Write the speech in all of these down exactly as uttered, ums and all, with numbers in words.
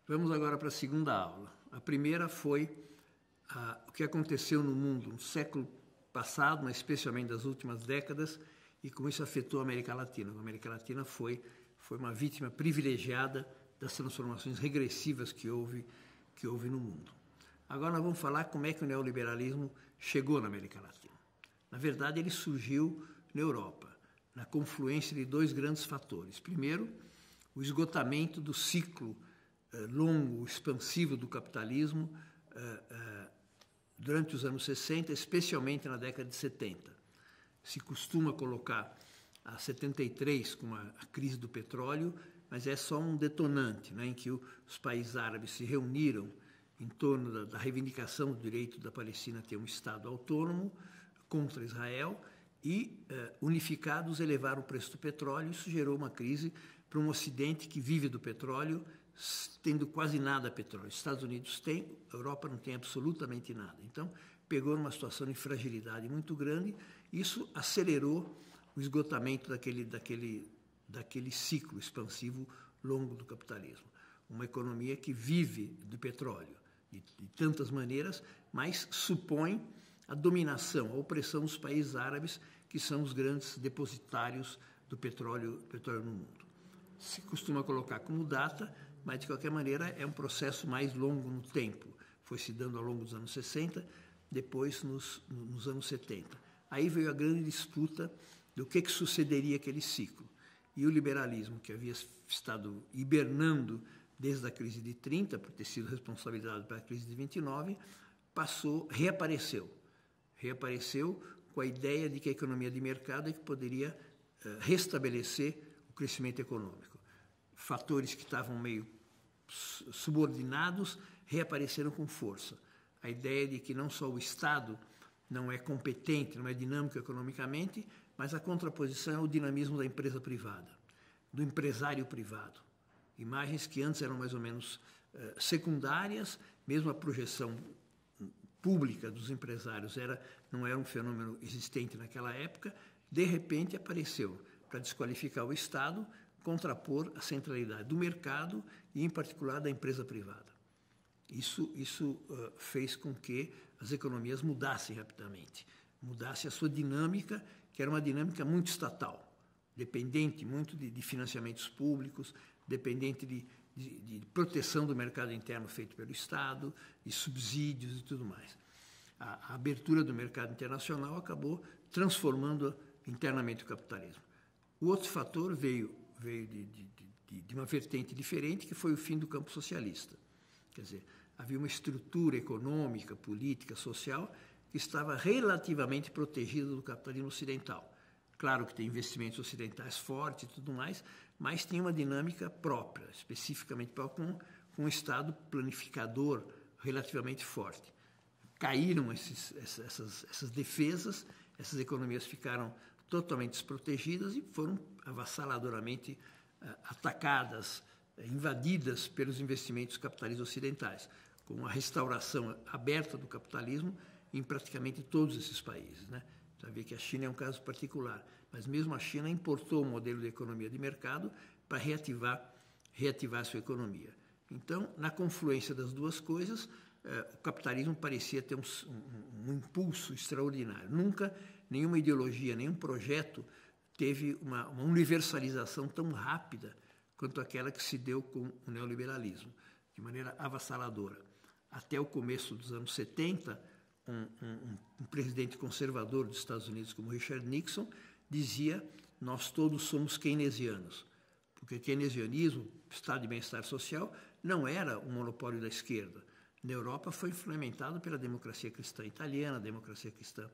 Vamos agora para a segunda aula. A primeira foi ah, o que aconteceu no mundo no século passado, mas especialmente das últimas décadas, e como isso afetou a América Latina. A América Latina foi, foi uma vítima privilegiada das transformações regressivas que houve, que houve no mundo. Agora nós vamos falar como é que o neoliberalismo chegou na América Latina. Na verdade, ele surgiu na Europa, na confluência de dois grandes fatores. Primeiro, o esgotamento do ciclo eh, longo, expansivo do capitalismo eh, eh, durante os anos sessenta, especialmente na década de setenta. Se costuma colocar a setenta e três como a, a crise do petróleo, mas é só um detonante, né, em que o, os países árabes se reuniram em torno da, da reivindicação do direito da Palestina a ter um Estado autônomo contra Israel e, eh, unificados, elevaram o preço do petróleo. Isso gerou uma crise para um Ocidente que vive do petróleo, tendo quase nada petróleo. Os Estados Unidos têm, a Europa não tem absolutamente nada. Então, pegou numa situação de fragilidade muito grande. Isso acelerou o esgotamento daquele, daquele, daquele ciclo expansivo longo do capitalismo. Uma economia que vive do petróleo de, de tantas maneiras, mas supõe a dominação, a opressão dos países árabes, que são os grandes depositários do petróleo, petróleo no mundo. Se costuma colocar como data, mas de qualquer maneira é um processo mais longo no tempo. Foi se dando ao longo dos anos sessenta, depois nos, nos anos setenta. Aí veio a grande disputa do que, que sucederia aquele ciclo. E o liberalismo, que havia estado hibernando desde a crise de trinta, por ter sido responsabilizado pela crise de vinte e nove, passou, reapareceu. Reapareceu com a ideia de que a economia de mercado é que poderia uh, restabelecer o crescimento econômico. Fatores que estavam meio subordinados reapareceram com força. A ideia de que não só o Estado não é competente, não é dinâmico economicamente, mas a contraposição é o dinamismo da empresa privada, do empresário privado. Imagens que antes eram mais ou menos uh, secundárias, mesmo a projeção pública dos empresários era, não era um fenômeno existente naquela época, de repente apareceu para desqualificar o Estado, contrapor a centralidade do mercado e, em particular, da empresa privada. Isso, isso uh, fez com que as economias mudassem rapidamente, mudasse a sua dinâmica, que era uma dinâmica muito estatal, dependente muito de, de financiamentos públicos, dependente de, de, de proteção do mercado interno feito pelo Estado, de subsídios e tudo mais. A, a abertura do mercado internacional acabou transformando internamente o capitalismo. O outro fator veio, veio de, de, de, de uma vertente diferente, que foi o fim do campo socialista. Quer dizer, havia uma estrutura econômica, política, social, que estava relativamente protegida do capitalismo ocidental. Claro que tem investimentos ocidentais fortes e tudo mais, mas tinha uma dinâmica própria, especificamente com, com um Estado planificador relativamente forte. Caíram esses, essas, essas defesas, essas economias ficaram totalmente desprotegidas e foram avassaladoramente uh, atacadas, uh, invadidas pelos investimentos capitalistas ocidentais, com a restauração aberta do capitalismo em praticamente todos esses países, né? Você vê que a China é um caso particular, mas mesmo a China importou um modelo de economia de mercado para reativar, reativar a sua economia. Então, na confluência das duas coisas, eh, o capitalismo parecia ter um, um, um impulso extraordinário. Nunca nenhuma ideologia, nenhum projeto teve uma, uma universalização tão rápida quanto aquela que se deu com o neoliberalismo, de maneira avassaladora. Até o começo dos anos setenta, Um, um, um presidente conservador dos Estados Unidos como Richard Nixon dizia: nós todos somos keynesianos, porque keynesianismo, estado de bem-estar social, não era um monopólio da esquerda. Na Europa foi implementado pela democracia cristã italiana, democracia cristã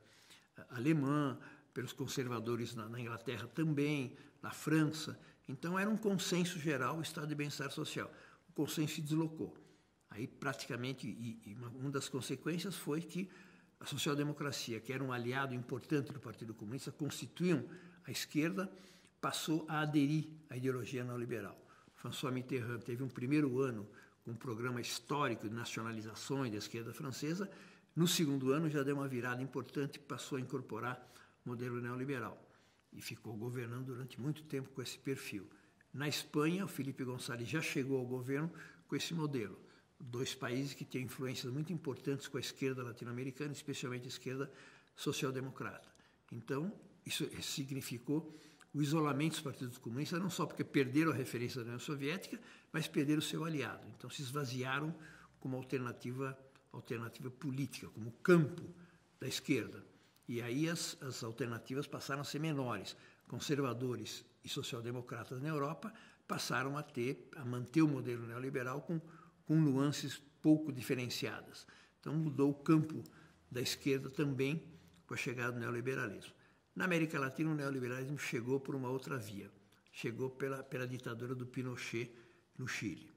alemã, pelos conservadores na, na Inglaterra também, na França. Então era um consenso geral o estado de bem-estar social. O consenso se deslocou. Aí, praticamente, e, e uma, uma das consequências foi que a social-democracia, que era um aliado importante do Partido Comunista, constituíam a esquerda, passou a aderir à ideologia neoliberal. François Mitterrand teve um primeiro ano com um programa histórico de nacionalizações da esquerda francesa. No segundo ano, já deu uma virada importante e passou a incorporar o modelo neoliberal. E ficou governando durante muito tempo com esse perfil. Na Espanha, o Felipe González já chegou ao governo com esse modelo. Dois países que têm influências muito importantes com a esquerda latino-americana, especialmente a esquerda social-democrata. Então, isso significou o isolamento dos partidos comunistas, não só porque perderam a referência da União Soviética, mas perderam o seu aliado. Então, se esvaziaram como alternativa, alternativa política, como campo da esquerda. E aí as, as alternativas passaram a ser menores. Conservadores e social-democratas na Europa passaram a ter, a manter o modelo neoliberal com, com nuances pouco diferenciadas. Então, mudou o campo da esquerda também com a chegada do neoliberalismo. Na América Latina, o neoliberalismo chegou por uma outra via. Chegou pela, pela ditadura do Pinochet no Chile.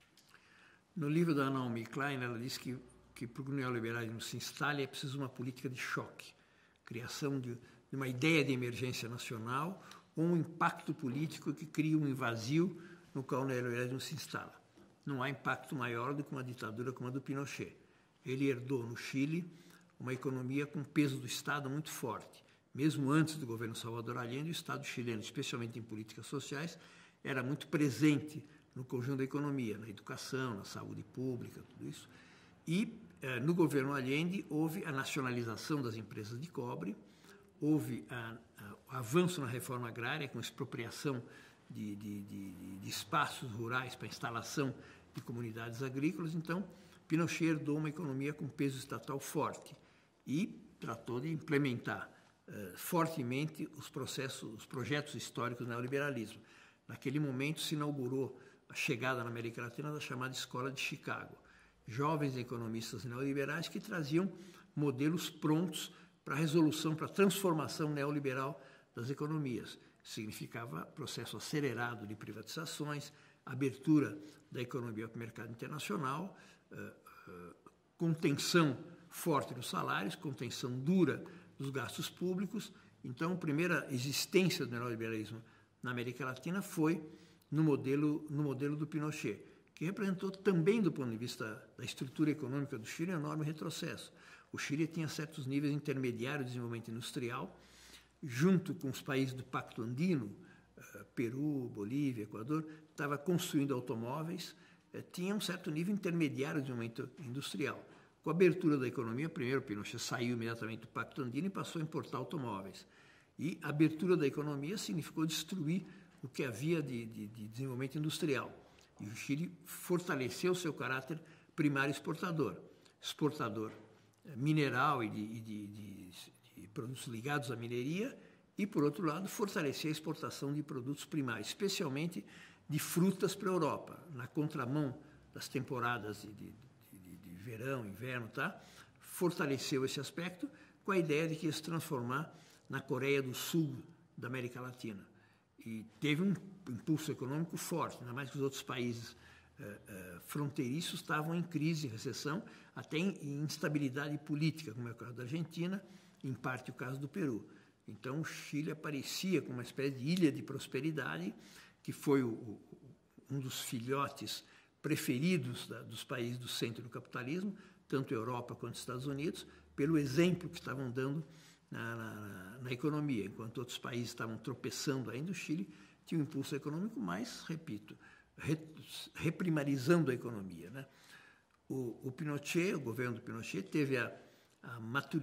No livro da Naomi Klein, ela diz que, que para o neoliberalismo se instale é preciso uma política de choque, criação de, de uma ideia de emergência nacional ou um impacto político que cria um vazio no qual o neoliberalismo se instala. Não há impacto maior do que uma ditadura como a do Pinochet. Ele herdou no Chile uma economia com peso do Estado muito forte. Mesmo antes do governo Salvador Allende, o Estado chileno, especialmente em políticas sociais, era muito presente no conjunto da economia, na educação, na saúde pública, tudo isso. E eh, no governo Allende houve a nacionalização das empresas de cobre, houve a, a, o avanço na reforma agrária com expropriação de, de, de, de espaços rurais para instalação de comunidades agrícolas. Então, Pinochet herdou uma economia com peso estatal forte e tratou de implementar Uh, fortemente os processos, os projetos históricos do neoliberalismo. Naquele momento se inaugurou a chegada na América Latina da chamada Escola de Chicago. Jovens economistas neoliberais que traziam modelos prontos para a resolução, para a transformação neoliberal das economias. Significava processo acelerado de privatizações, abertura da economia para o mercado internacional, uh, uh, contenção forte dos salários, contenção dura dos gastos públicos. Então, a primeira existência do neoliberalismo na América Latina foi no modelo, no modelo do Pinochet, que representou também, do ponto de vista da estrutura econômica do Chile, um enorme retrocesso. O Chile tinha certos níveis intermediários de desenvolvimento industrial, junto com os países do Pacto Andino, Peru, Bolívia, Equador, estava construindo automóveis, tinha um certo nível intermediário de desenvolvimento industrial. Com a abertura da economia, primeiro o Pinochet saiu imediatamente do Pacto Andino e passou a importar automóveis. E a abertura da economia significou destruir o que havia de, de, de desenvolvimento industrial. E o Chile fortaleceu seu caráter primário exportador. Exportador mineral e de, de, de, de produtos ligados à mineria e, por outro lado, fortalecer a exportação de produtos primários, especialmente de frutas para a Europa, na contramão das temporadas de, de verão, inverno, tá? Fortaleceu esse aspecto com a ideia de que ia se transformar na Coreia do Sul da América Latina. E teve um impulso econômico forte, ainda mais que os outros países eh, eh, fronteiriços estavam em crise, em recessão, até em, em instabilidade política, como é o caso da Argentina, em parte o caso do Peru. Então, o Chile aparecia como uma espécie de ilha de prosperidade, que foi o, o, um dos filhotes preferidos da, dos países do centro do capitalismo, tanto Europa quanto Estados Unidos, pelo exemplo que estavam dando na, na, na economia. Enquanto outros países estavam tropeçando ainda, o Chile tinha um impulso econômico, mas, repito, re, reprimarizando a economia, né? O, o Pinochet, o governo do Pinochet, teve a, a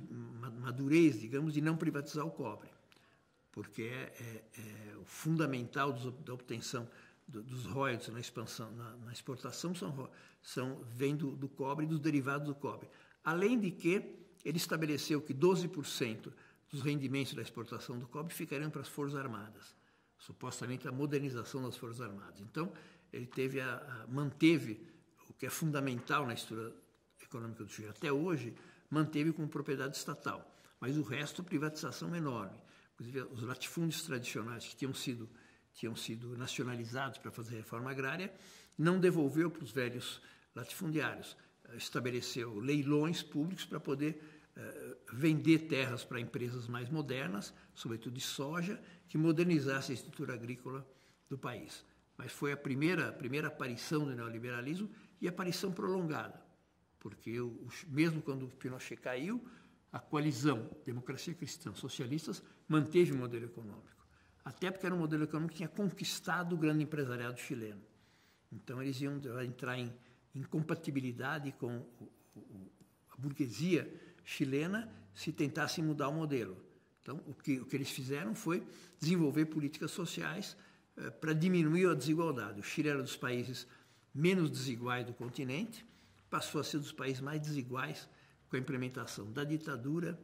madurez, digamos, de não privatizar o cobre, porque é, é, é o fundamental dos, da obtenção dos royalties na expansão, na, na exportação, são, são, vem do, do cobre e dos derivados do cobre. Além de que ele estabeleceu que doze por cento dos rendimentos da exportação do cobre ficariam para as Forças Armadas, supostamente a modernização das Forças Armadas. Então, ele teve a, a, manteve o que é fundamental na estrutura econômica do Chile. Até hoje, manteve como propriedade estatal, mas o resto, privatização enorme. Inclusive, os latifúndios tradicionais que tinham sido tinham sido nacionalizados para fazer reforma agrária, não devolveu para os velhos latifundiários. Estabeleceu leilões públicos para poder uh, vender terras para empresas mais modernas, sobretudo de soja, que modernizasse a estrutura agrícola do país. Mas foi a primeira, a primeira aparição do neoliberalismo e aparição prolongada, porque o, o, mesmo quando o Pinochet caiu, a coalizão Democracia Cristã Socialistas manteve o modelo econômico. Até porque era um modelo econômico que tinha conquistado o grande empresariado chileno. Então, eles iam entrar em incompatibilidade com o, o, a burguesia chilena se tentassem mudar o modelo. Então, o que, o que eles fizeram foi desenvolver políticas sociais eh, para diminuir a desigualdade. O Chile era um dos países menos desiguais do continente, passou a ser um dos países mais desiguais com a implementação da ditadura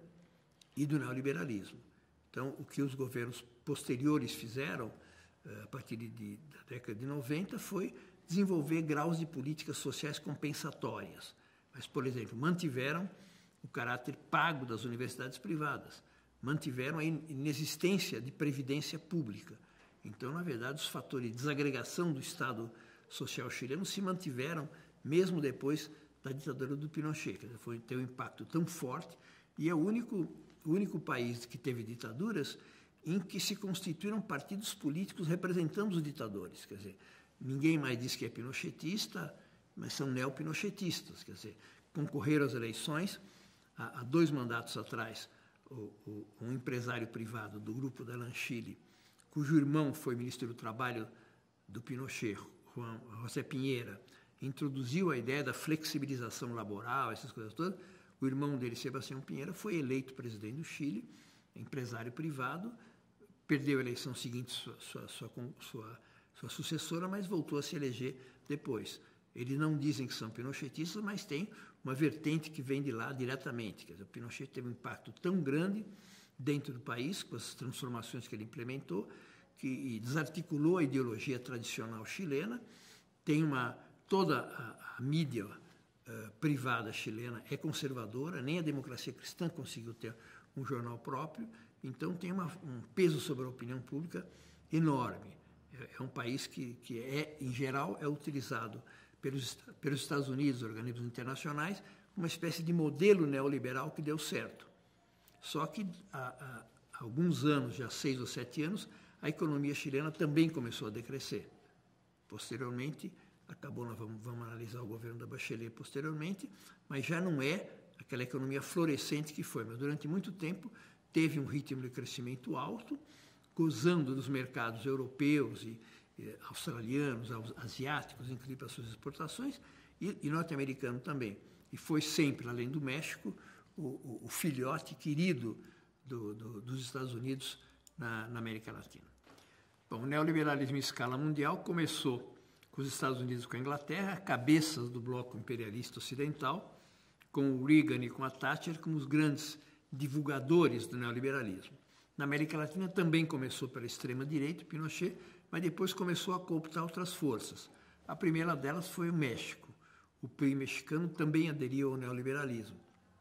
e do neoliberalismo. Então, o que os governos posteriores fizeram, eh, a partir de, de, da década de noventa, foi desenvolver graus de políticas sociais compensatórias. Mas, por exemplo, mantiveram o caráter pago das universidades privadas, mantiveram a inexistência de previdência pública. Então, na verdade, os fatores de desagregação do Estado social chileno se mantiveram mesmo depois da ditadura do Pinochet. Quer dizer, foi ter um impacto tão forte e é o único, o único país que teve ditaduras em que se constituíram partidos políticos representando os ditadores. Quer dizer, ninguém mais diz que é pinochetista, mas são neopinochetistas. Quer dizer, concorreram às eleições há, há dois mandatos atrás. O, o, um empresário privado do grupo da Lanchile, cujo irmão foi ministro do Trabalho do Pinochet, Juan, José Pinheira, introduziu a ideia da flexibilização laboral, essas coisas todas. O irmão dele, Sebastião Pinheira, foi eleito presidente do Chile, empresário privado, perdeu a eleição seguinte sua, sua, sua, sua, sua sucessora, mas voltou a se eleger depois. Eles não dizem que são pinochetistas, mas tem uma vertente que vem de lá diretamente. Quer dizer, o Pinochet teve um impacto tão grande dentro do país, com as transformações que ele implementou, que desarticulou a ideologia tradicional chilena. Tem uma, toda a, a mídia uh, privada chilena é conservadora, nem a democracia cristã conseguiu ter um jornal próprio, então tem uma, um peso sobre a opinião pública enorme. É, é um país que, que é, em geral, é utilizado pelos, pelos Estados Unidos, organismos internacionais, uma espécie de modelo neoliberal que deu certo. Só que há, há alguns anos, já seis ou sete anos, a economia chilena também começou a decrescer. Posteriormente, acabou, nós vamos, vamos analisar o governo da Bachelet posteriormente, mas já não é aquela economia florescente que foi. Mas durante muito tempo teve um ritmo de crescimento alto, gozando dos mercados europeus e australianos, asiáticos, inclusive para suas exportações, e, e norte-americano também. E foi sempre, além do México, o, o, o filhote querido do, do, dos Estados Unidos na, na América Latina. Bom, o neoliberalismo em escala mundial começou com os Estados Unidos e com a Inglaterra, cabeças do bloco imperialista ocidental, com o Reagan e com a Thatcher como os grandes divulgadores do neoliberalismo. Na América Latina também começou pela extrema-direita, Pinochet, mas depois começou a cooptar outras forças. A primeira delas foi o México. O P R I mexicano também aderiu ao neoliberalismo.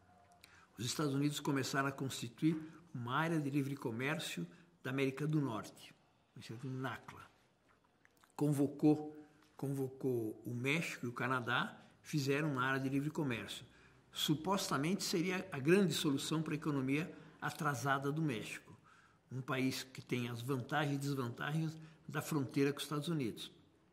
Os Estados Unidos começaram a constituir uma área de livre comércio da América do Norte, o NACLA. Convocou, convocou o México e o Canadá, fizeram uma área de livre comércio. Supostamente seria a grande solução para a economia atrasada do México, um país que tem as vantagens e desvantagens da fronteira com os Estados Unidos.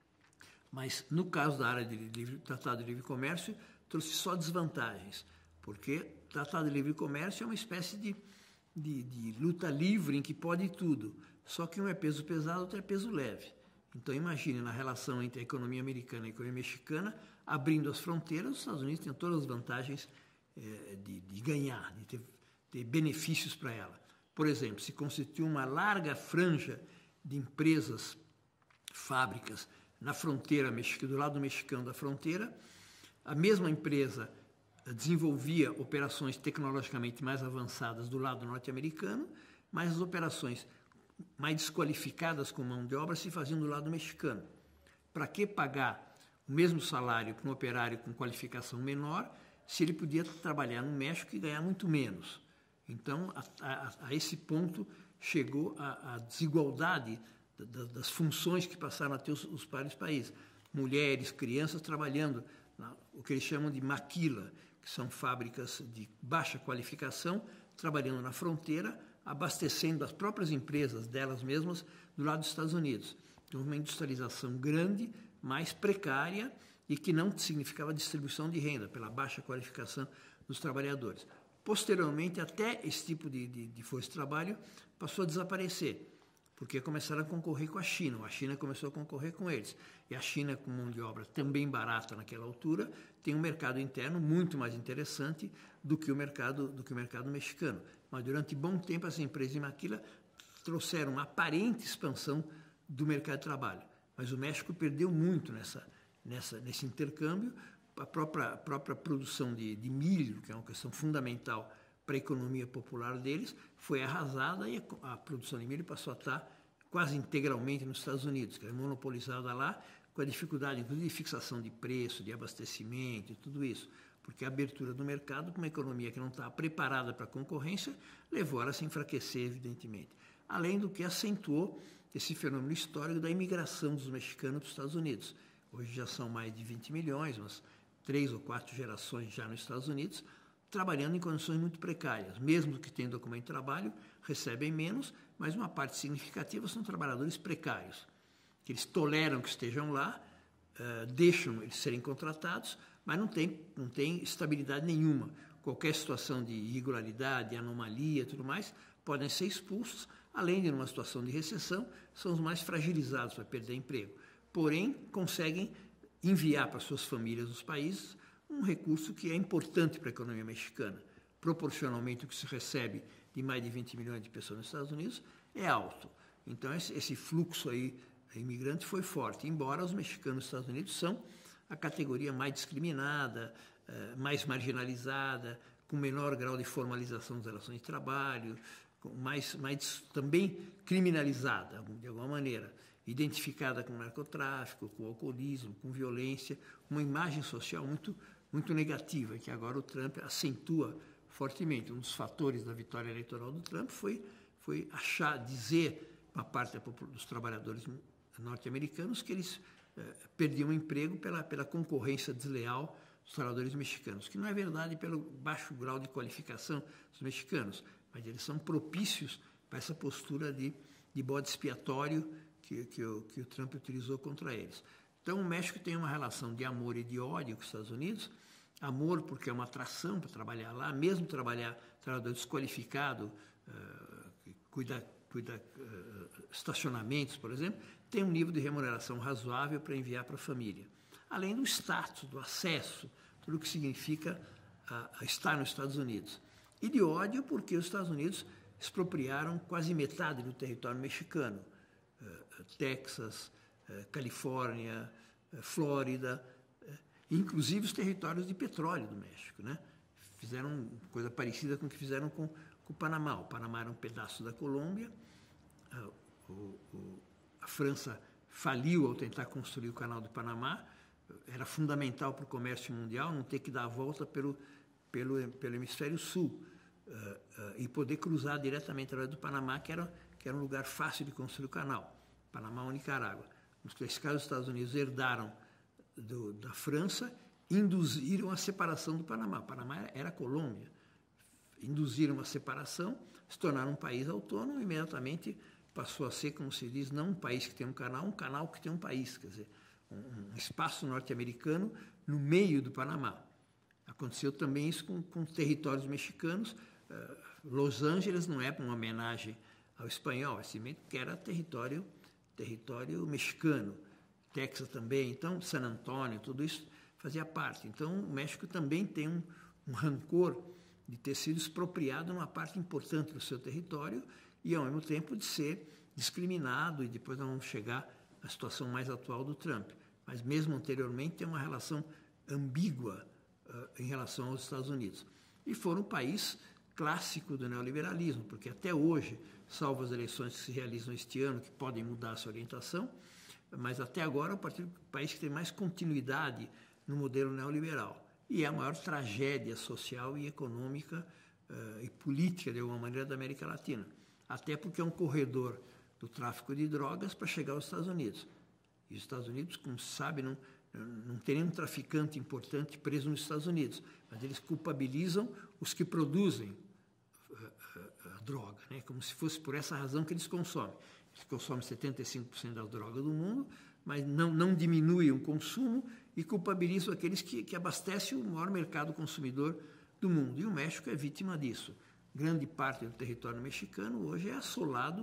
Mas, no caso da área de livre, Tratado de Livre Comércio, trouxe só desvantagens, porque o Tratado de Livre Comércio é uma espécie de, de, de luta livre em que pode tudo, só que um é peso pesado, outro é peso leve. Então, imagine, na relação entre a economia americana e a economia mexicana, abrindo as fronteiras, os Estados Unidos têm todas as vantagens eh, de, de ganhar, de ter, ter benefícios para ela. Por exemplo, se constitui uma larga franja de empresas, fábricas, na fronteira, do lado mexicano da fronteira. A mesma empresa desenvolvia operações tecnologicamente mais avançadas do lado norte-americano, mas as operações mais desqualificadas com mão de obra se faziam do lado mexicano. Para que pagar o mesmo salário para um operário com qualificação menor, se ele podia trabalhar no México e ganhar muito menos? Então, a, a, a esse ponto chegou a, a desigualdade da, das funções que passaram a ter os, os vários países. Mulheres, crianças trabalhando na, o que eles chamam de maquila, que são fábricas de baixa qualificação, trabalhando na fronteira, abastecendo as próprias empresas delas mesmas do lado dos Estados Unidos. Então, uma industrialização grande, mais precária e que não significava distribuição de renda pela baixa qualificação dos trabalhadores. Posteriormente, até esse tipo de, de, de força de trabalho passou a desaparecer. porque começaram a concorrer com a China. A China começou a concorrer com eles. E a China, com mão de obra também barata naquela altura, tem um mercado interno muito mais interessante do que o mercado, do que o mercado mexicano. Mas durante bom tempo, as empresas de maquila trouxeram uma aparente expansão do mercado de trabalho. Mas o México perdeu muito nessa, nessa, nesse intercâmbio. A própria, a própria produção de, de milho, que é uma questão fundamental para a economia popular deles, foi arrasada e a, a produção de milho passou a estar quase integralmente nos Estados Unidos, que é monopolizada lá, com a dificuldade, inclusive, de fixação de preço, de abastecimento e tudo isso. Porque a abertura do mercado, com uma economia que não estava preparada para a concorrência, levou ela a se enfraquecer, evidentemente. Além do que acentuou esse fenômeno histórico da imigração dos mexicanos para os Estados Unidos. Hoje já são mais de vinte milhões, umas três ou quatro gerações já nos Estados Unidos, trabalhando em condições muito precárias. Mesmo que tenham documento de trabalho, recebem menos, mas uma parte significativa são trabalhadores precários, que eles toleram que estejam lá, uh, deixam eles serem contratados, mas não tem, não tem estabilidade nenhuma. Qualquer situação de irregularidade, anomalia e tudo mais, podem ser expulsos, além de, numa situação de recessão, são os mais fragilizados para perder emprego. Porém, conseguem enviar para suas famílias dos países um recurso que é importante para a economia mexicana. Proporcionalmente, o que se recebe de mais de vinte milhões de pessoas nos Estados Unidos é alto. Então, esse, esse fluxo aí imigrante foi forte, embora os mexicanos nos Estados Unidos são a categoria mais discriminada, mais marginalizada, com menor grau de formalização das relações de trabalho, mais, mais também criminalizada, de alguma maneira, identificada com narcotráfico, com alcoolismo, com violência, uma imagem social muito, muito negativa, que agora o Trump acentua fortemente. Um dos fatores da vitória eleitoral do Trump foi, foi achar, dizer uma parte dos trabalhadores norte-americanos que eles eh, perdiam o emprego pela, pela concorrência desleal dos trabalhadores mexicanos, que não é verdade pelo baixo grau de qualificação dos mexicanos, mas eles são propícios para essa postura de, de bode expiatório que, que, o, que o Trump utilizou contra eles. Então, o México tem uma relação de amor e de ódio com os Estados Unidos. Amor porque é uma atração para trabalhar lá, mesmo trabalhar trabalhador desqualificado, uh, cuida, cuida uh, estacionamentos, por exemplo, tem um nível de remuneração razoável para enviar para a família. Além do status, do acesso, tudo o que significa uh, estar nos Estados Unidos. E de ódio porque os Estados Unidos expropriaram quase metade do território mexicano. Uh, Texas, uh, Califórnia, uh, Flórida, uh, inclusive os territórios de petróleo do México, né? Fizeram coisa parecida com o que fizeram com, com o Panamá. O Panamá era um pedaço da Colômbia, uh, o, o, a França faliu ao tentar construir o canal do Panamá. Era fundamental para o comércio mundial não ter que dar a volta pelo, pelo, pelo hemisfério sul uh, uh, e poder cruzar diretamente através do Panamá, que era, que era um lugar fácil de construir o canal, Panamá ou Nicarágua. Nesse caso, os Estados Unidos herdaram do, da França, induziram a separação do Panamá. O Panamá era a Colômbia. Induziram a separação, se tornaram um país autônomo e imediatamente passou a ser, como se diz, não um país que tem um canal, um canal que tem um país, quer dizer, um espaço norte-americano no meio do Panamá. Aconteceu também isso com, com territórios mexicanos. Uh, Los Angeles não é uma homenagem ao espanhol, é simplesmente que era território, território mexicano. Texas também, então San Antônio, tudo isso fazia parte. Então o México também tem um, um rancor de ter sido expropriado numa parte importante do seu território e ao mesmo tempo de ser discriminado, e depois nós vamos chegar à situação mais atual do Trump. Mas mesmo anteriormente tem uma relação ambígua uh, em relação aos Estados Unidos. E foram um país clássico do neoliberalismo, porque até hoje, salvo as eleições que se realizam este ano, que podem mudar essa orientação, mas até agora é o, partido, o país que tem mais continuidade no modelo neoliberal. E é a maior tragédia social e econômica uh, e política, de alguma maneira, da América Latina. Até porque é um corredor do tráfico de drogas para chegar aos Estados Unidos. E os Estados Unidos, como se sabe, não, não tem nenhum traficante importante preso nos Estados Unidos, mas eles culpabilizam os que produzem a, a, a droga, né? Como se fosse por essa razão que eles consomem. Eles consomem setenta e cinco por cento da droga do mundo, mas não, não diminuem o consumo e culpabilizam aqueles que, que abastecem o maior mercado consumidor do mundo. E o México é vítima disso. Grande parte do território mexicano hoje é assolado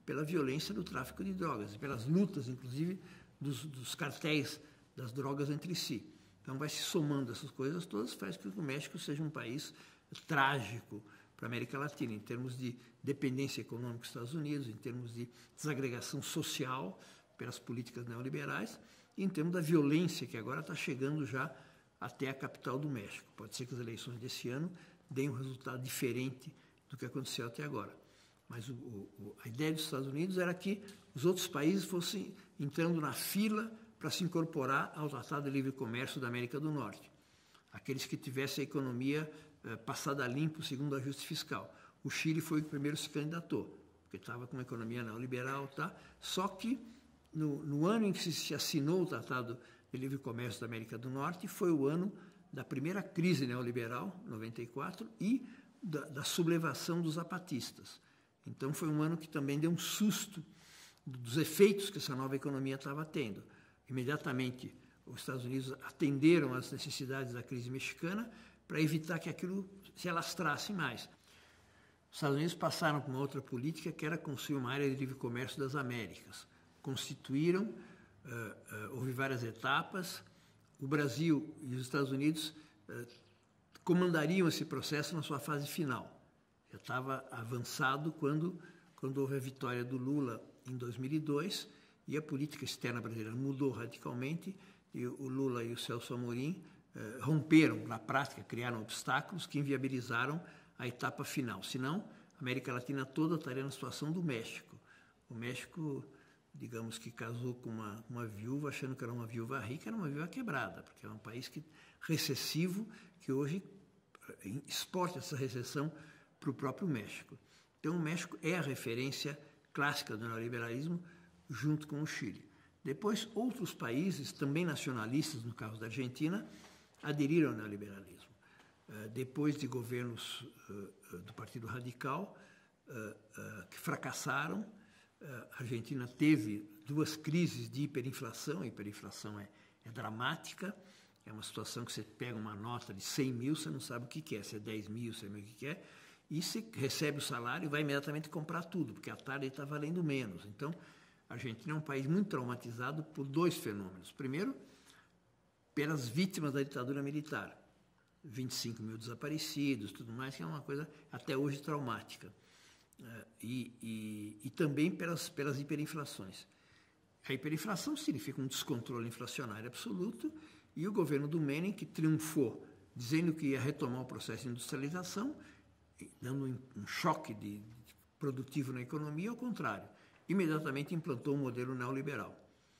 pela violência do tráfico de drogas, pelas lutas, inclusive, dos, dos cartéis das drogas entre si. Então, vai se somando essas coisas todas, faz com que o México seja um país trágico para a América Latina, em termos de dependência econômica dos Estados Unidos, em termos de desagregação social pelas políticas neoliberais, e em termos da violência que agora está chegando já até a capital do México. Pode ser que as eleições desse ano deem um resultado diferente do que aconteceu até agora. Mas o, o, a ideia dos Estados Unidos era que os outros países fossem entrando na fila para se incorporar ao Tratado de Livre Comércio da América do Norte. Aqueles que tivessem a economia eh, passada a limpo segundo o ajuste fiscal. O Chile foi o que primeiro se candidatou, porque estava com uma economia neoliberal, tá? Só que no, no ano em que se assinou o Tratado de Livre Comércio da América do Norte, foi o ano da primeira crise neoliberal, noventa e quatro, e da, da sublevação dos zapatistas. Então, foi um ano que também deu um susto dos efeitos que essa nova economia estava tendo. Imediatamente, os Estados Unidos atenderam às necessidades da crise mexicana para evitar que aquilo se alastrasse mais. Os Estados Unidos passaram por uma outra política, que era construir uma área de livre comércio das Américas. Constituíram, uh, uh, houve várias etapas. O Brasil e os Estados Unidos uh, comandariam esse processo na sua fase final. Já estava avançado quando, quando houve a vitória do Lula em dois mil e dois, e a política externa brasileira mudou radicalmente, e o Lula e o Celso Amorim eh, romperam, na prática, criaram obstáculos que inviabilizaram a etapa final. Senão, a América Latina toda estaria na situação do México. O México, digamos que casou com uma, uma viúva, achando que era uma viúva rica, era uma viúva quebrada, porque é um país que, recessivo, que hoje exporta essa recessão para o próprio México. Então, o México é a referência clássica do neoliberalismo, junto com o Chile. Depois, outros países, também nacionalistas, no caso da Argentina, aderiram ao neoliberalismo. Uh, depois de governos uh, do Partido Radical, uh, uh, que fracassaram, uh, a Argentina teve duas crises de hiperinflação. A hiperinflação é, é dramática, é uma situação que você pega uma nota de cem mil, você não sabe o que é, se é dez mil, se é o que é, e você recebe o salário e vai imediatamente comprar tudo, porque a tarde está valendo menos. Então, a Argentina é um país muito traumatizado por dois fenômenos. Primeiro, pelas vítimas da ditadura militar. vinte e cinco mil desaparecidos, tudo mais, que é uma coisa até hoje traumática. E, e, e também pelas, pelas hiperinflações. A hiperinflação significa um descontrole inflacionário absoluto, e o governo do Menem, que triunfou, dizendo que ia retomar o processo de industrialização, dando um choque de, de produtivo na economia, ao contrário, imediatamente implantou um modelo neoliberal.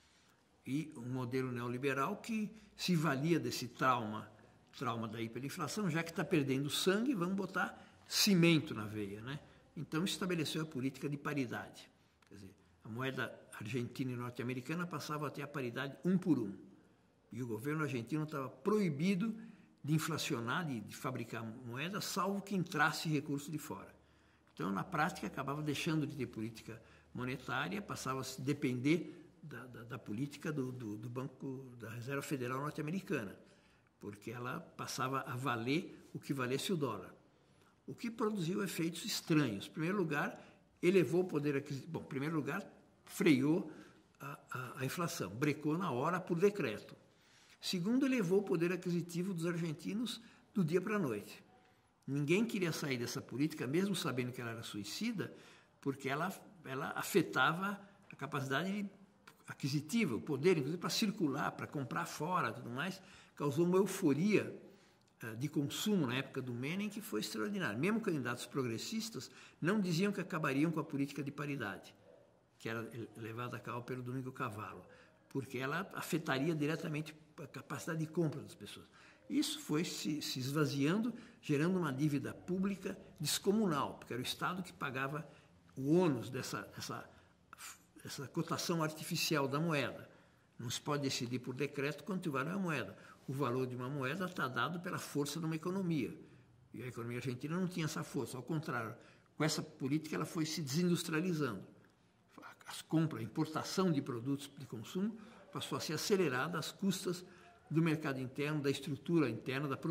E um modelo neoliberal que se valia desse trauma, trauma da hiperinflação, já que está perdendo sangue, vamos botar cimento na veia, né? Então, estabeleceu a política de paridade. Quer dizer, a moeda argentina e norte-americana passava a ter a paridade um por um. E o governo argentino estava proibido de inflacionar, de, de fabricar moeda, salvo que entrasse recurso de fora. Então, na prática, acabava deixando de ter política monetária, passava a se depender da, da, da política do, do, do Banco da Reserva Federal norte-americana, porque ela passava a valer o que valesse o dólar, o que produziu efeitos estranhos. Em primeiro lugar, elevou o poder aquisitivo. Bom, em primeiro lugar, freou a, a, a inflação, brecou na hora por decreto. Segundo, elevou o poder aquisitivo dos argentinos do dia para a noite. Ninguém queria sair dessa política, mesmo sabendo que ela era suicida, porque ela, ela afetava a capacidade aquisitiva, o poder, inclusive, para circular, para comprar fora, tudo mais, causou uma euforia uh, de consumo na época do Menem que foi extraordinária. Mesmo candidatos progressistas não diziam que acabariam com a política de paridade, que era levada a cabo pelo Domingo Cavallo, porque ela afetaria diretamente a capacidade de compra das pessoas. Isso foi se, se esvaziando, gerando uma dívida pública descomunal, porque era o Estado que pagava o ônus dessa, dessa, dessa cotação artificial da moeda. Não se pode decidir por decreto quanto vale a moeda. O valor de uma moeda está dado pela força de uma economia. E a economia argentina não tinha essa força. Ao contrário, com essa política ela foi se desindustrializando. As compras, a importação de produtos de consumo passou a ser acelerada às custas do mercado interno, da estrutura interna, do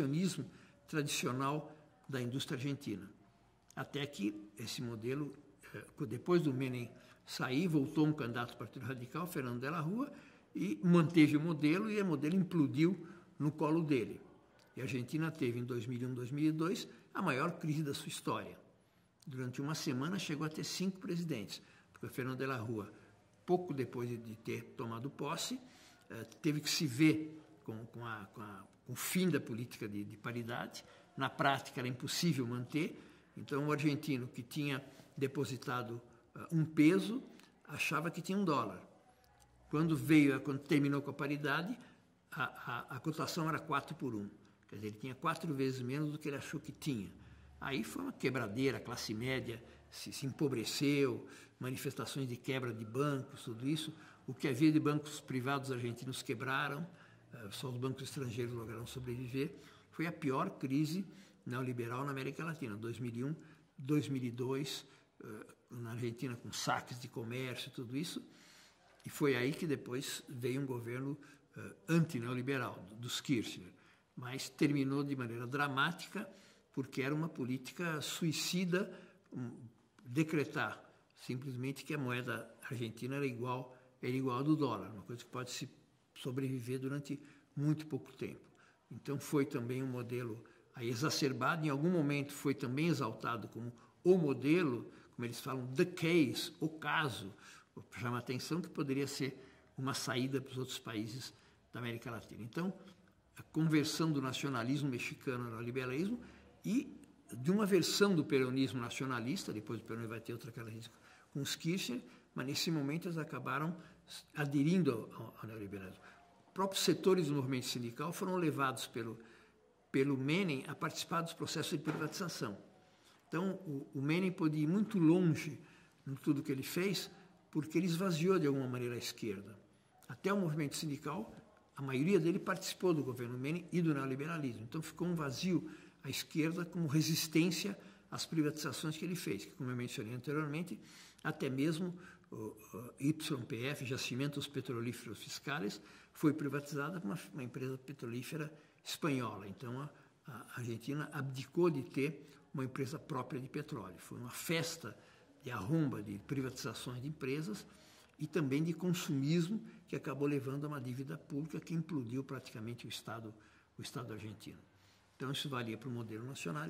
protecionismo tradicional da indústria argentina. Até que esse modelo depois do Menem sair, voltou um candidato do Partido Radical, Fernando de la Rúa, e manteve o modelo, e o modelo implodiu no colo dele. E a Argentina teve, em dois mil e um, dois mil e dois, a maior crise da sua história. Durante uma semana chegou a ter cinco presidentes, porque Fernando de la Rúa, pouco depois de ter tomado posse, teve que se ver com, com, a, com, a, com o fim da política de, de paridade. Na prática era impossível manter, então o argentino que tinha depositado um peso achava que tinha um dólar. Quando veio, quando terminou com a paridade, a, a, a cotação era quatro por um. Quer dizer, ele tinha quatro vezes menos do que ele achou que tinha. Aí foi uma quebradeira, a classe média se, se empobreceu, manifestações de quebra de bancos, tudo isso. O que havia de bancos privados argentinos quebraram, só os bancos estrangeiros lograram sobreviver. Foi a pior crise neoliberal na América Latina, dois mil e um, dois mil e dois, na Argentina com saques de comércio, tudo isso. E foi aí que depois veio um governo anti-neoliberal, dos Kirchner. Mas terminou de maneira dramática, porque era uma política suicida, um, decretar simplesmente que a moeda argentina era igual, era igual à do dólar, uma coisa que pode se sobreviver durante muito pouco tempo. Então foi também um modelo aí exacerbado, em algum momento foi também exaltado como o modelo, como eles falam, the case, o caso, para chamar a atenção que poderia ser uma saída para os outros países da América Latina. Então, a conversão do nacionalismo mexicano ao liberalismo e de uma versão do peronismo nacionalista, depois do peronismo vai ter outra característica com os Kirchner, mas nesse momento eles acabaram aderindo ao, ao neoliberalismo. Próprios setores do movimento sindical foram levados pelo, pelo Menem a participar dos processos de privatização. Então, o, o Menem pôde ir muito longe em tudo que ele fez, porque ele esvaziou de alguma maneira a esquerda. Até o movimento sindical, a maioria dele participou do governo Menem e do neoliberalismo. Então, ficou um vazio à esquerda como resistência às privatizações que ele fez, que, como eu mencionei anteriormente, até mesmo o, o Y P F, Jacimentos Petrolíferos Fiscais, foi privatizada por uma, uma empresa petrolífera espanhola. Então, a, a Argentina abdicou de ter uma empresa própria de petróleo. Foi uma festa de arromba de privatizações de empresas e também de consumismo, que acabou levando a uma dívida pública que implodiu praticamente o Estado, o Estado argentino. Então, isso valia para o modelo nacional,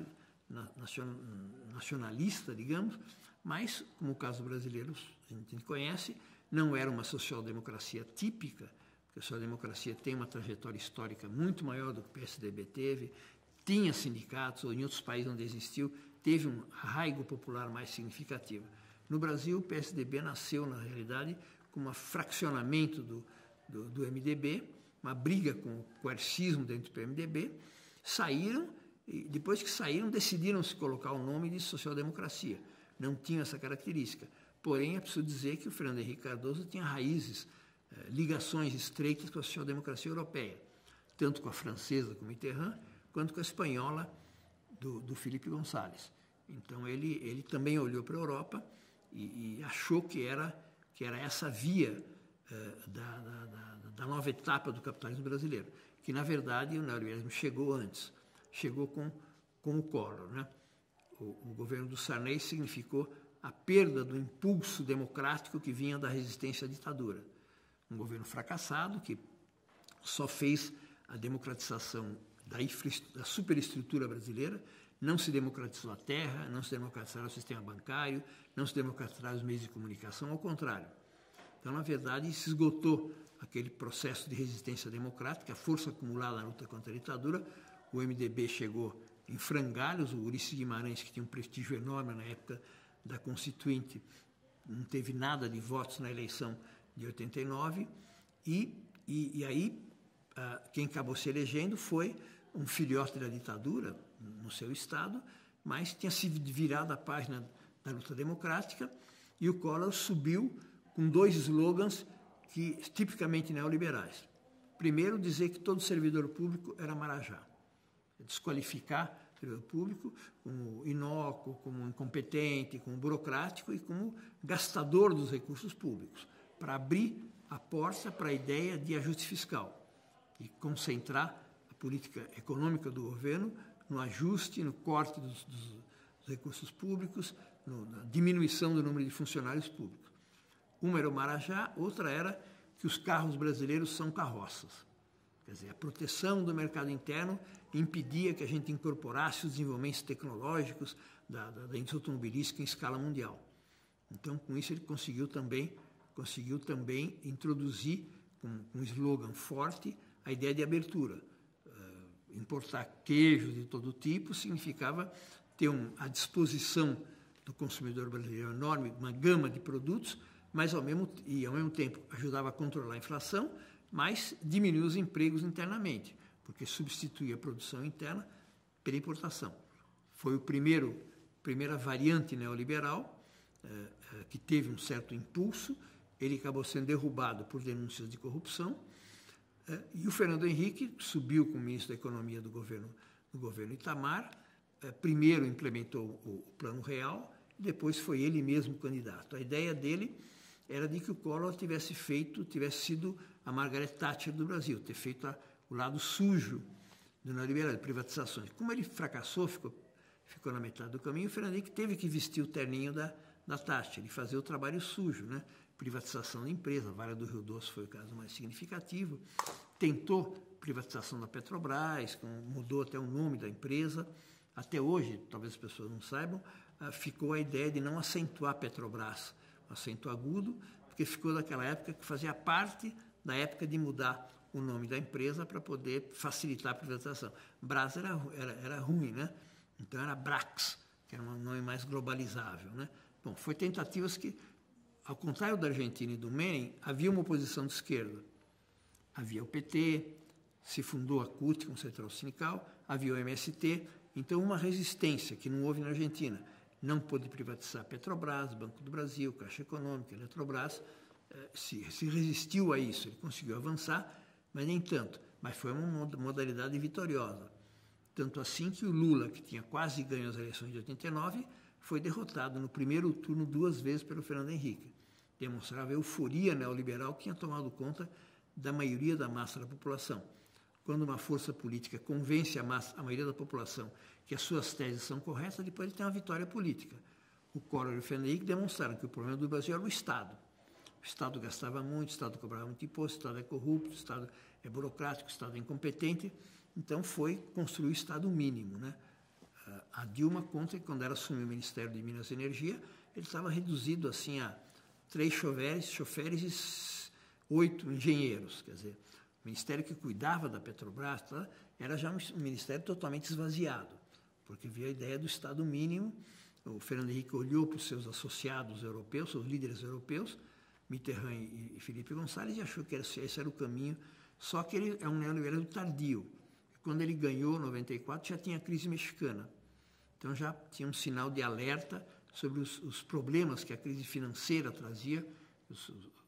nacionalista, digamos, mas, como o caso brasileiro a gente conhece, não era uma social-democracia típica, porque a social-democracia tem uma trajetória histórica muito maior do que o P S D B teve, tinha sindicatos, ou em outros países onde existiu, teve um arraigo popular mais significativo. No Brasil, o P S D B nasceu, na realidade, como um fraccionamento do, do, do M D B, uma briga com o coercismo dentro do M D B, saíram, e depois que saíram, decidiram se colocar o nome de social-democracia. Não tinham essa característica. Porém, é preciso dizer que o Fernando Henrique Cardoso tinha raízes, eh, ligações estreitas com a social-democracia europeia, tanto com a francesa, com Mitterrand, quanto com a espanhola, do, do Felipe González. Então, ele, ele também olhou para a Europa e, e achou que era, que era essa via eh, da, da, da, da nova etapa do capitalismo brasileiro, que, na verdade, o neoliberalismo chegou antes, chegou com, com o Collor, né? O, o governo do Sarney significou a perda do impulso democrático que vinha da resistência à ditadura. Um governo fracassado que só fez a democratização da, da superestrutura brasileira, não se democratizou a terra, não se democratizou o sistema bancário, não se democratizaram os meios de comunicação, ao contrário. Então, na verdade, se esgotou aquele processo de resistência democrática, a força acumulada na luta contra a ditadura. O M D B chegou em frangalhos, o Ulisses Guimarães, que tinha um prestígio enorme na época da Constituinte, não teve nada de votos na eleição de oitenta e nove, e, e, e aí uh, quem acabou se elegendo foi um filhote da ditadura no seu estado, mas tinha se virado a página da luta democrática, e o Collor subiu com dois slogans que, tipicamente neoliberais. Primeiro, dizer que todo servidor público era marajá. Desqualificar o servidor público como inócuo, como incompetente, como burocrático e como gastador dos recursos públicos, para abrir a porta para a ideia de ajuste fiscal e concentrar a política econômica do governo no ajuste, no corte dos, dos, recursos públicos, no, na diminuição do número de funcionários públicos. Uma era o Marajá, outra era que os carros brasileiros são carroças. Quer dizer, a proteção do mercado interno impedia que a gente incorporasse os desenvolvimentos tecnológicos da, da, da indústria automobilística em escala mundial. Então, com isso, ele conseguiu também, conseguiu também introduzir, com, com um slogan forte, a ideia de abertura. Uh, importar queijos de todo tipo significava ter um, à disposição do consumidor brasileiro enorme, uma gama de produtos, mas ao mesmo, e ao mesmo tempo ajudava a controlar a inflação, mas diminuía os empregos internamente, porque substituía a produção interna pela importação. Foi o primeiro, primeira variante neoliberal, eh, eh, que teve um certo impulso, ele acabou sendo derrubado por denúncias de corrupção, eh, e o Fernando Henrique subiu como ministro da Economia do governo, do governo Itamar, eh, primeiro implementou o, o Plano Real, depois foi ele mesmo candidato. A ideia dele era de que o Collor tivesse feito, tivesse sido a Margaret Thatcher do Brasil, ter feito a, o lado sujo do neoliberalismo, de privatizações. Como ele fracassou, ficou, ficou na metade do caminho, o Fernando Henrique teve que vestir o terninho da, da Thatcher e fazer o trabalho sujo, né? Privatização da empresa, a Vale do Rio Doce foi o caso mais significativo. Tentou privatização da Petrobras, com, mudou até o nome da empresa. Até hoje, talvez as pessoas não saibam, ah, ficou a ideia de não acentuar a Petrobras, acento agudo, porque ficou daquela época que fazia parte da época de mudar o nome da empresa para poder facilitar a privatização. Brás era, era, era ruim, né? Então era Brax, que era um nome mais globalizável, né? Bom, foi tentativas que, ao contrário da Argentina e do Menem, havia uma oposição de esquerda. Havia o P T, se fundou a C U T, com central sindical, havia o M S T, então uma resistência que não houve na Argentina. Não pôde privatizar Petrobras, Banco do Brasil, Caixa Econômica, Eletrobras, eh, se, se resistiu a isso, ele conseguiu avançar, mas nem tanto. Mas foi uma modalidade vitoriosa. Tanto assim que o Lula, que tinha quase ganho as eleições de oitenta e nove, foi derrotado no primeiro turno duas vezes pelo Fernando Henrique. Demonstrava a euforia neoliberal que tinha tomado conta da maioria da massa da população. Quando uma força política convence a, massa, a maioria da população que as suas teses são corretas, depois ele tem uma vitória política. O Collor e o Fernando Henrique demonstraram que o problema do Brasil era o Estado. O Estado gastava muito, o Estado cobrava muito imposto, o Estado é corrupto, o Estado é burocrático, o Estado é incompetente. Então foi construir o Estado mínimo, né? A Dilma conta que quando ela assumiu o Ministério de Minas e Energia, ele estava reduzido assim a três choferes, choferes e oito engenheiros. Quer dizer, o ministério que cuidava da Petrobras, tá, era já um ministério totalmente esvaziado, porque havia a ideia do Estado mínimo. O Fernando Henrique olhou para os seus associados europeus, seus líderes europeus, Mitterrand e Felipe Gonçalves, e achou que esse era o caminho, só que ele é um neoliberalismo tardio. Quando ele ganhou, em noventa e quatro, já tinha a crise mexicana. Então já tinha um sinal de alerta sobre os, os problemas que a crise financeira trazia, os,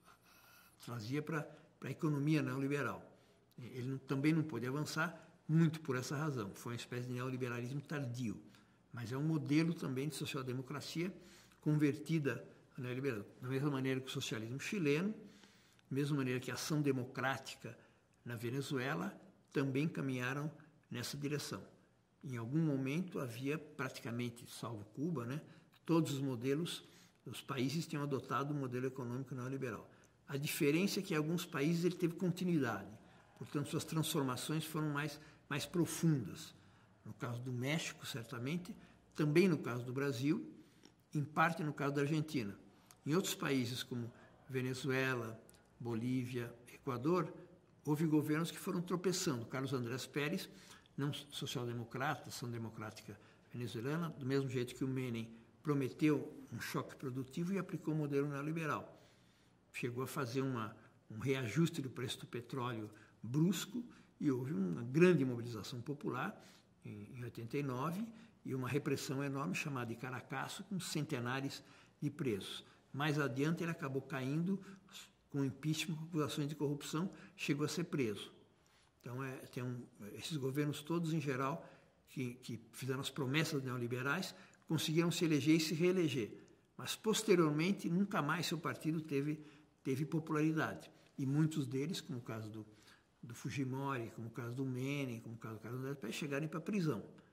trazia para a economia neoliberal. Ele não, também não pôde avançar muito por essa razão. Foi uma espécie de neoliberalismo tardio. Mas é um modelo também de social-democracia convertida a neoliberalismo. Da mesma maneira que o socialismo chileno, da mesma maneira que a ação democrática na Venezuela, também caminharam nessa direção. Em algum momento havia praticamente, salvo Cuba, né, todos os modelos, os países tinham adotado o modelo econômico neoliberal. A diferença é que em alguns países ele teve continuidade, portanto suas transformações foram mais, mais profundas. No caso do México, certamente, também no caso do Brasil, em parte no caso da Argentina. Em outros países como Venezuela, Bolívia, Equador, houve governos que foram tropeçando. Carlos Andrés Pérez, não social-democrata, ação democrática venezuelana, do mesmo jeito que o Menem prometeu um choque produtivo e aplicou o modelo neoliberal. Chegou a fazer uma, um reajuste do preço do petróleo brusco e houve uma grande mobilização popular em, em oitenta e nove e uma repressão enorme chamada de Caracaço, com centenares de presos. Mais adiante ele acabou caindo com impeachment, com acusações de corrupção, chegou a ser preso. Então, é, tem um, esses governos todos, em geral, que, que fizeram as promessas neoliberais, conseguiram se eleger e se reeleger. Mas, posteriormente, nunca mais seu partido teve, teve popularidade. E muitos deles, como o caso do, do Fujimori, como o caso do Menem, como o caso do Carlos Andrés Pérez, chegaram para a prisão.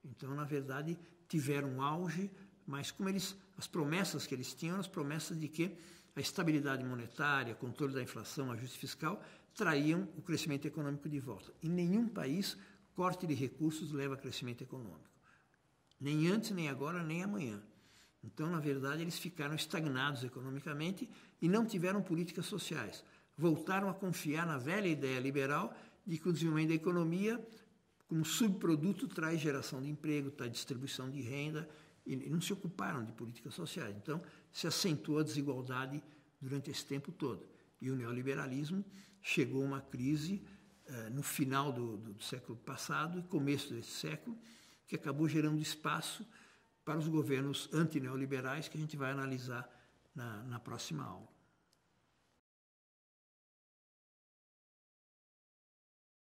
Então, na verdade, tiveram um auge, mas como eles, as promessas que eles tinham eram as promessas de que a estabilidade monetária, controle da inflação, ajuste fiscal, traíam o crescimento econômico de volta. Em nenhum país, corte de recursos leva a crescimento econômico. Nem antes, nem agora, nem amanhã. Então, na verdade, eles ficaram estagnados economicamente e não tiveram políticas sociais. Voltaram a confiar na velha ideia liberal de que o desenvolvimento da economia, como subproduto, traz geração de emprego, traz distribuição de renda, e não se ocuparam de políticas sociais. Então, se acentuou a desigualdade durante esse tempo todo. E o neoliberalismo chegou a uma crise eh, no final do, do, do século passado e começo desse século, que acabou gerando espaço para os governos antineoliberais que a gente vai analisar na, na próxima aula.